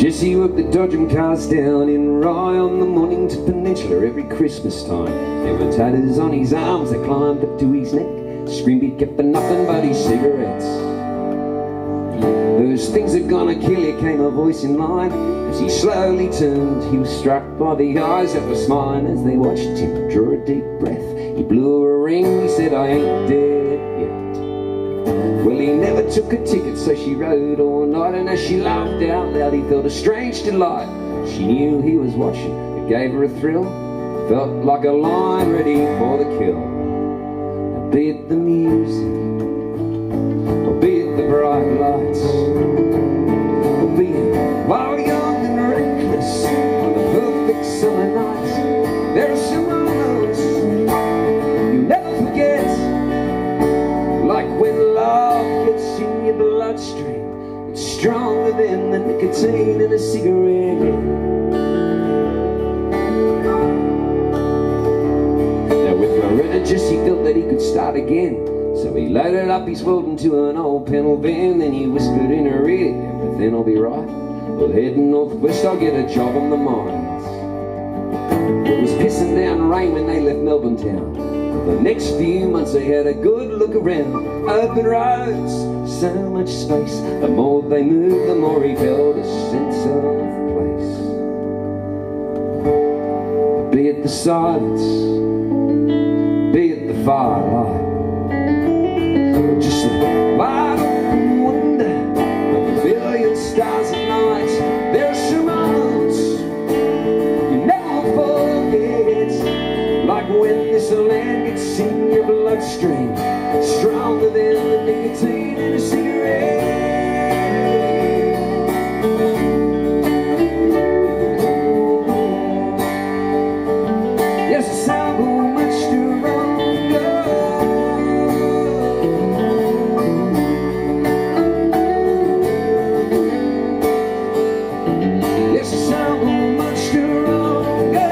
Jesse worked the Dodgem cars down in Rye on the Mornington Peninsula every Christmas time. There were tatters on his arms that climbed up to his neck. Screamed he'd kept for nothing but his cigarettes. Those things are gonna kill you, came a voice in line. As he slowly turned, he was struck by the eyes that were smiling as they watched him draw a deep breath. He blew a ring, he said, "I ain't dead yet." Well, he never took a ticket, so she rode all night, and as she laughed out loud, he felt a strange delight. She knew he was watching, it gave her a thrill. Felt like a lion ready for the kill. Now, be it the music, or be it the bright lights, or be it while young and reckless on the perfect summer nights, there are some moments you never forget, like when love gets in your bloodstream. It's stronger than the nicotine in a cigarette. Now with Loretta, Jesse felt that he could start again, so he loaded up his world into an old panel van. Then he whispered in her ear, "Everything will be right. We'll head northwest, I'll get a job on the mines." It was pissing down rain when they left Melbourne town. For the next few months they had a good look around. Open roads, so much space. The more they moved, the more he felt a sense of place. Be it the silence, be it the firelight, just a wide open wonder of a billion stars at night. There are some moments you never forget, like when this land gets in your bloodstream, stronger than the nicotine in a cigarette. Yes, the sound go much stronger. Yes, the sound go much stronger.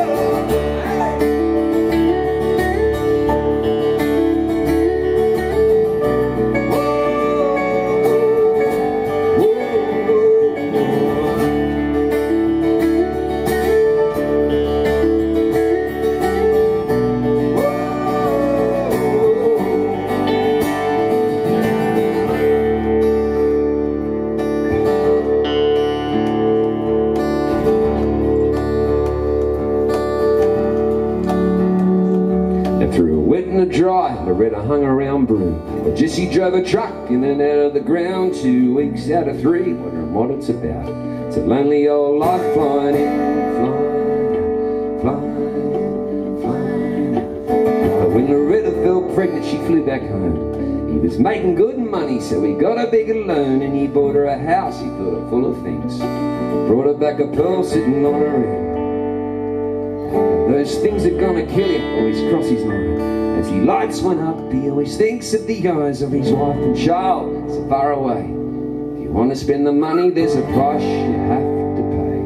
Through a wet and a dry, Loretta hung around Broome. Well, Jesse drove a truck in and out of the ground. 2 weeks out of 3, wondering what it's about. It's a lonely old life, flying in, flying out. But when Loretta fell pregnant, she flew back home. He was making good money, so he got a bigger loan, and he bought her a house he thought her full of things. Brought her back a pearl sitting on her head. Those things are gonna kill him always cross his mind. As he lights one up, he always thinks of the eyes of his wife and child so far away. If you want to spend the money, there's a price you have to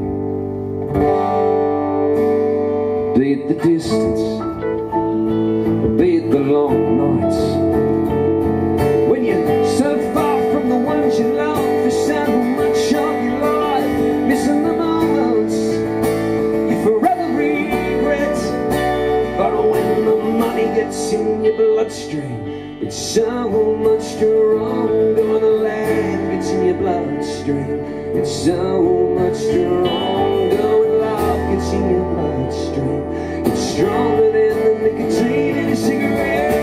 pay. Be it the distance, or be it the long nights, when you're so far from the ones you love, for so much of your life, missing the moments you forever regret. But when the money gets in your bloodstream, it's so much stronger. When the land gets in your bloodstream, it's so much stronger. When love gets in your bloodstream, it's stronger than the nicotine in a cigarette.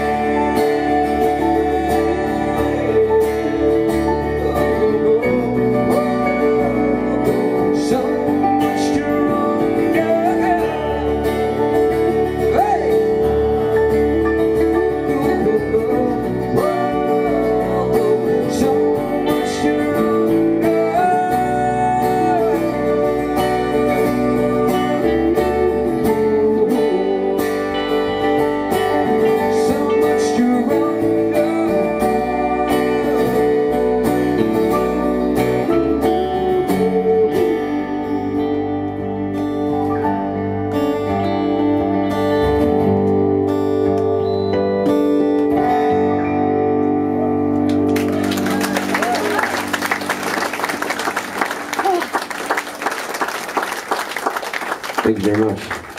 Thank you very much.